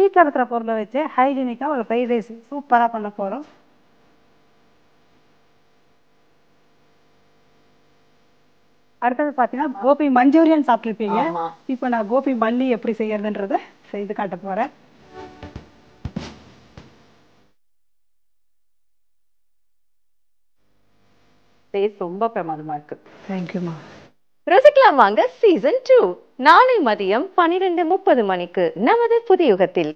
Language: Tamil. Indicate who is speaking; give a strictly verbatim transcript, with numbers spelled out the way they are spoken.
Speaker 1: வீட்டில் இருக்கிற பொருளை வச்சு ஹைஜீனிக்காக ஒரு ஃப்ரைட் ரைஸ் சூப்பராக பண்ண போகிறோம். அடுத்தது பார்த்தீங்கன்னா கோபி மஞ்சூரியன் சாப்பிட்ருப்பீங்க. இப்போ நான் கோபி மல்லி எப்படி செய்யறதுன்றதை செய்து காட்ட போகிறேன்.
Speaker 2: டேஸ்ட் ரொம்ப பிரமாதமாக இருக்கு.
Speaker 1: தேங்க்யூம்மா.
Speaker 2: ருசிக்கலாம் வாங்க சீசன் டூ நாளை மதியம் பன்னிரெண்டு முப்பது மணிக்கு நமது புதியுகத்தில்.